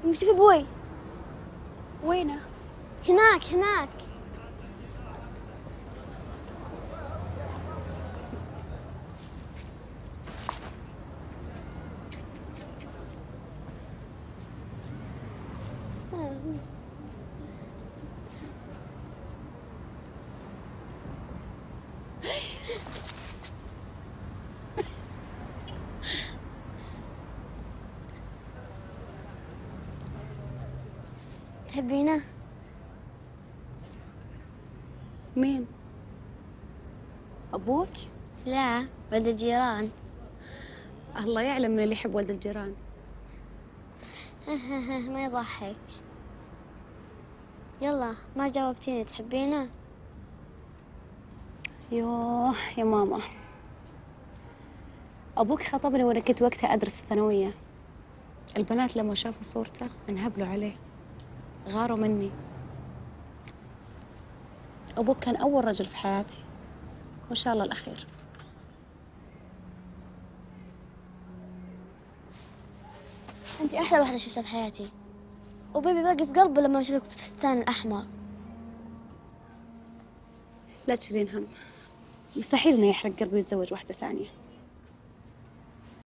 مشتي في ابوي. وينه؟ هناك. تحبينه؟ مين؟ أبوك؟ لا، ولد الجيران. الله يعلم من اللي يحب ولد الجيران. ما يضحك. يلا، ما جاوبتيني، تحبينه؟ يوه يا ماما، أبوك خطبني وأنا كنت وقتها أدرس الثانوية. البنات لما شافوا صورته انهبلوا عليه، غاروا مني. أبوك كان أول رجل في حياتي، وإن شاء الله الأخير. انت احلى واحدة شفتها في حياتي، وبيبي باقي في قلبي لما اشوفك بالفستان الاحمر. لا تشيلين هم، مستحيل إنه يحرق قلبي ويتزوج واحدة ثانية.